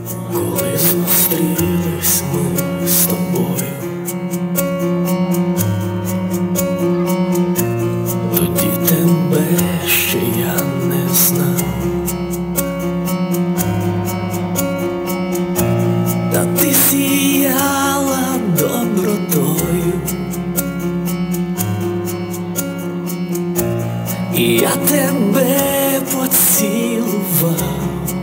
коли зустрілись ми з тобою. Тоді тебе ще я не знав, та ти сіяла добротою, і я тебе поцілував.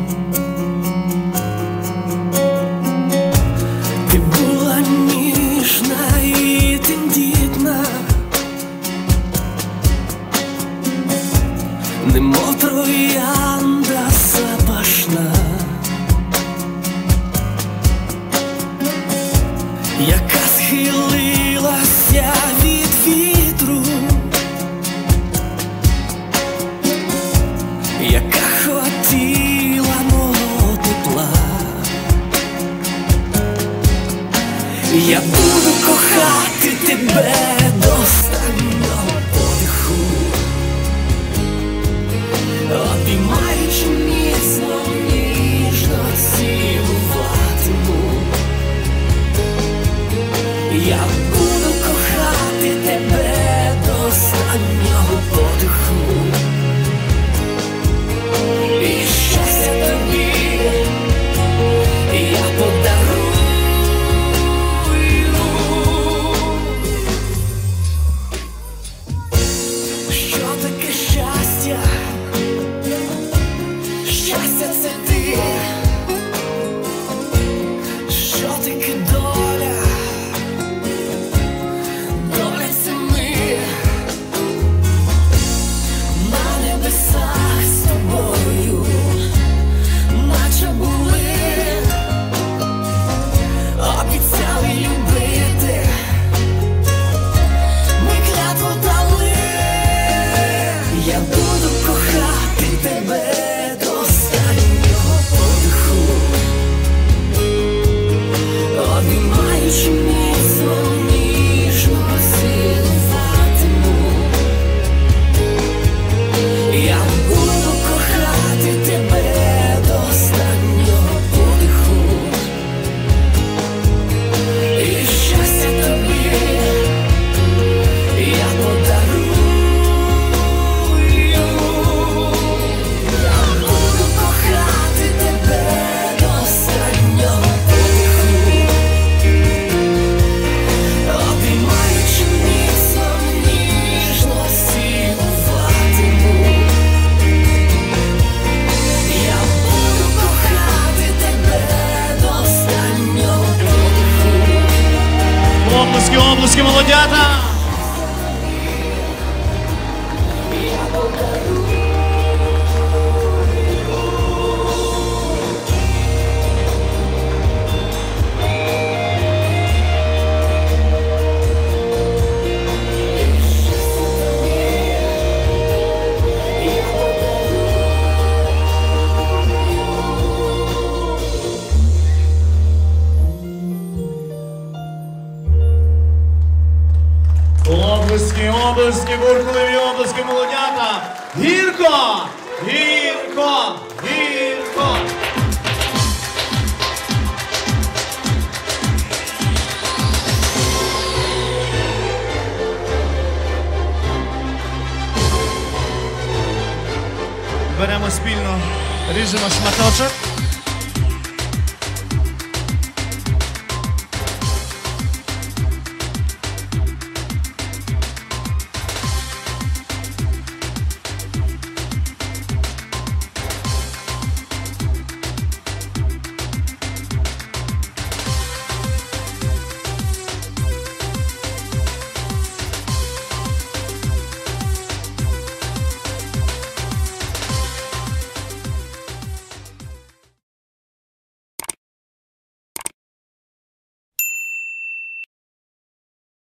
Ти була ніжна і тендітна, немов троянда запашна, яка схилилася від вітру, яка хотіла мого тепла. Я буду кохати тебе до останнього подиху, обіймаючи міцно, ніжно цілуватиму. Я буду кохати тебе до останнього подиху, і щастя тобі я подарую. Що таке щастя? Щастя — це ти. Що таке доля? Доля — це ми на небесах з тобою, наче були, обіцяли любити, ми клятву дали. Я буду кохати тебе до останнього подиху, обіймаючи міцно, ніжно цілуватиму. Я буду кохати тебе до останнього подиху, і щастя тобі я подарую. Я буду кохати тебе до останнього подиху, обіймаючи міцно, ніжно цілуватиму. Я буду кохати тебе до останнього подиху. Оплески, оплески, молодята! Облески, облески, бурхливі облески, молодята! Гірко! Гірко! Гірко! Беремо спільно, ріжемо шматочок.